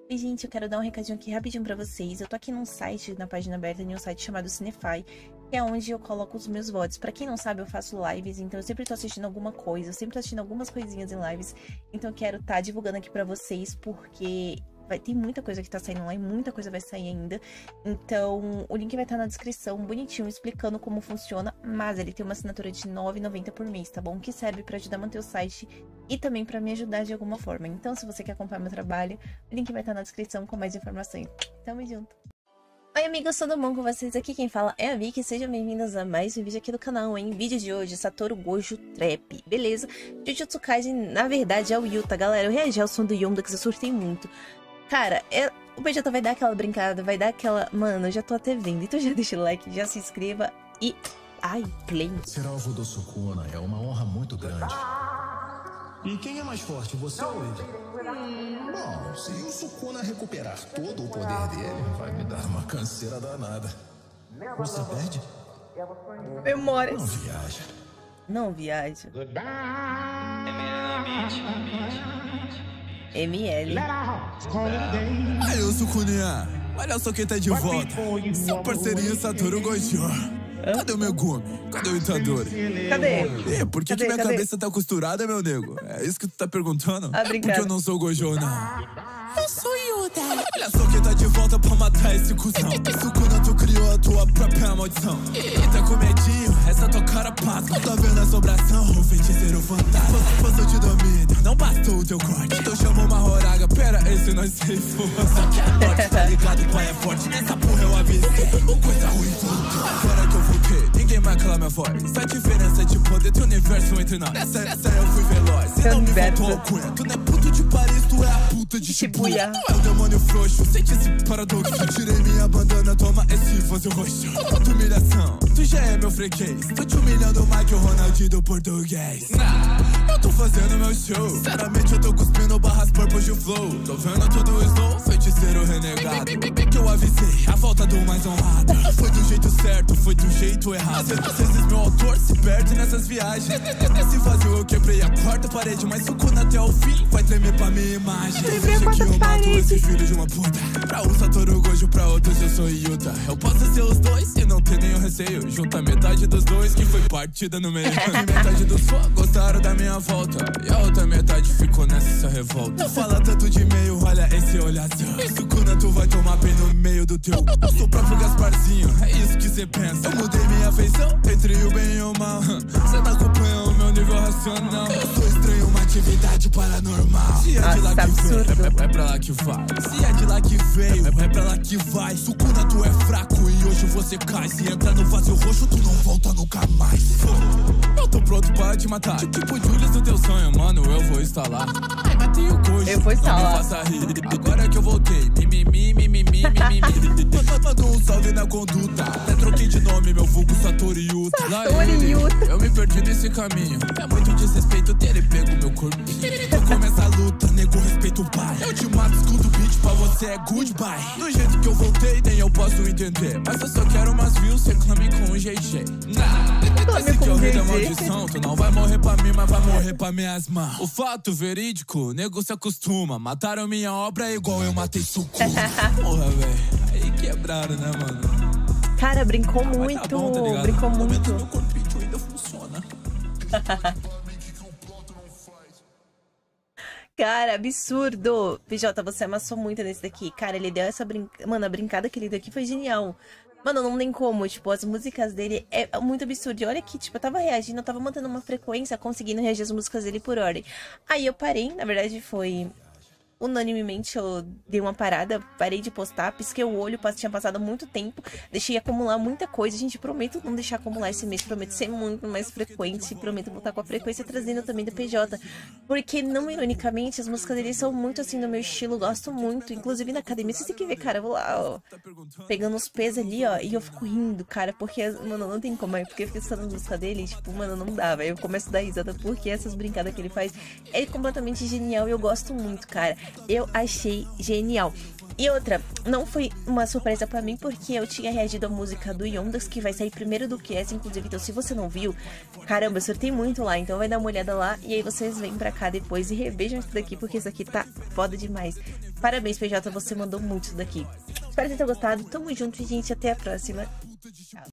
Oi, gente, eu quero dar um recadinho aqui rapidinho pra vocês. Eu tô aqui num site, na página aberta, em um site chamado Cinefy, que é onde eu coloco os meus VODs. Pra quem não sabe, eu faço lives, então eu sempre tô assistindo alguma coisa, eu sempre tô assistindo algumas coisinhas em lives. Então eu quero tá divulgando aqui pra vocês, porque tem muita coisa que tá saindo lá e muita coisa vai sair ainda. Então, o link vai estar na descrição, bonitinho, explicando como funciona. Mas ele tem uma assinatura de R$ 9,90 por mês, tá bom? Que serve pra ajudar a manter o site e também pra me ajudar de alguma forma. Então, se você quer acompanhar meu trabalho, o link vai estar na descrição com mais informações. Tamo junto! Oi, amigos, tudo bom com vocês? Aqui quem fala é a Vicky, sejam bem-vindas a mais um vídeo aqui do canal, hein? Vídeo de hoje, Satoru Gojo Trap, beleza? Jujutsu Kaisen, na verdade, é o Yuta, galera. Eu reagi ao som do Yondax, eu surtei muito. Cara, o PJ vai dar aquela brincada, vai dar aquela... Mano, eu já tô até vendo. Então já deixa o like, já se inscreva e... Ai, play. Ser alvo do Sukuna é uma honra muito grande. E quem é mais forte, você ou ele? Bom, se o Sukuna recuperar todo o poder dele, vai me dar uma canseira danada. Você perde? Memórias. Não viaja. Não viaja. ML. Aí, ô Sukuna, olha só quem tá de volta. Seu parceirinho Satoru Gojo. Cadê o Megumi? Cadê o Itadori? Cadê? Por que minha cabeça tá costurada, meu nego? É isso que tu tá perguntando? Porque eu não sou Gojo, não. Eu sou Yuta. Olha só quem tá de volta pra matar esse cuzão. Sukuna, tu criou a tua própria maldição. E tá com medinho, essa tua cara passa. Tá vendo a assombração, o feiticeiro fantasma. Passou de domínio, não bastou o teu corte. Então chama uma Horaga, pera, esse nós sei força. Que é norte, tá ligado, pai é forte. Nessa porra eu avisei, o coisa ruim tudo. Agora que eu voltei, ninguém mais cala minha voz. A diferença de poder do universo entre nós. Nessa eu fui veloz, se não me faltou alcunha. Tu não é puto de Paris, tu é a puta de Shibuya. Tu é o demônio frouxo, sente esse paradoxo. Eu tirei minha bandana, toma esse voz roxo. Quanta humilhação, tu já é meu freguês. Tô te humilhando mais que o Ronaldinho do português. Eu tô fazendo meu show, sinceramente eu tô cuspindo barras purple de flow. Tô vendo tudo slow, feiticeiro renegado. Que eu avisei, a volta do mais honrado. Foi do jeito certo, foi do jeito errado. Às vezes meu autor se perde nessas viagens. Nesse vazio eu quebrei a quarta parede, mas Sukuna até o fim vai tremer pra minha imagem. Veja que eu mato esse filho de uma puta. Pra um Satoru Gojo, pra outros eu sou Yuta. Eu posso ser os dois e não ter nenhum receio. Junta metade dos dois que foi partida no meio. E metade dos fãs gostaram da minha volta. E a outra metade ficou nessa revolta. Não fala tanto de meio, olha esse olhazão. Sukuna, tu vai tomar bem no meio do teu. Eu sou o próprio Gasparzinho, é isso que cê pensa. Eu mudei minha feição entre o bem e o mal. Cê tá acompanhando o meu nível racional. Eu sou estranho, uma atividade paranormal. Se é de lá que veio, é pra lá que vai. Se é de lá que veio, é pra lá que vai. Sukuna, tu é fraco e hoje você cai. Se entra no vazio roxo, tu não volta nunca mais. Eu tô pronto pra te matar. Tipo Julius do teu sonho, mano, eu vou instalar. Ai, matei o Gojo, eu vou instalar. Não me faça rir. Agora que eu voltei, mimimi. Manda um salve na conduta. Até troquei de nome, meu vulgo Satoru Yuta. Eu me perdi nesse caminho. É muito desrespeito ter pego meu corpinho. Eu começo a luta, nego, respeito o pai. Eu te mato, escuto o beat, pra você é goodbye. Do jeito que eu voltei, nem eu posso entender. Mas eu só quero umas views, reclame com o GG. Esse que é o rei da maldição. Tu não vai morrer pra mim, mas vai morrer pra minhas mãos. O fato verídico, nego se acostuma. Mataram minha obra igual eu matei Sukuna. Porra, velho. Aí quebraram, né, mano? Cara, brincou muito, tá bom, tá brincou muito. Meu corpinho ainda funciona. Cara, absurdo. PJ, você amassou muito nesse daqui. Cara, ele deu essa brincada. Mano, a brincada que ele deu aqui foi genial. Mano, não tem como, tipo, as músicas dele é muito absurdo. E olha que, tipo, eu tava reagindo, eu tava mantendo uma frequência, conseguindo reagir as músicas dele por ordem. Aí eu parei, na verdade foi... Unanimemente eu dei uma parada, parei de postar, pisquei o olho, tinha passado muito tempo, deixei acumular muita coisa. Gente, prometo não deixar acumular esse mês, prometo ser muito mais frequente, prometo voltar com a frequência trazendo também do PJ, porque não ironicamente as músicas dele são muito assim no meu estilo, gosto muito, inclusive na academia, vocês têm que ver, cara, eu vou lá, ó, pegando os pesos ali, ó, e eu fico rindo, cara, porque, mano, não tem como, porque eu fico escutando a música dele, tipo, mano, não dá, velho, eu começo a dar risada, porque essas brincadas que ele faz é completamente genial e eu gosto muito, cara. Eu achei genial. E outra, não foi uma surpresa pra mim, porque eu tinha reagido à música do Yondax, que vai sair primeiro do que essa, inclusive. Então, se você não viu, caramba, eu sortei muito lá. Então, vai dar uma olhada lá e aí vocês vêm pra cá depois e revejam isso daqui, porque isso aqui tá foda demais. Parabéns, PJ, você mandou muito isso daqui. Espero que tenham gostado. Tamo junto, gente. Até a próxima. Tchau.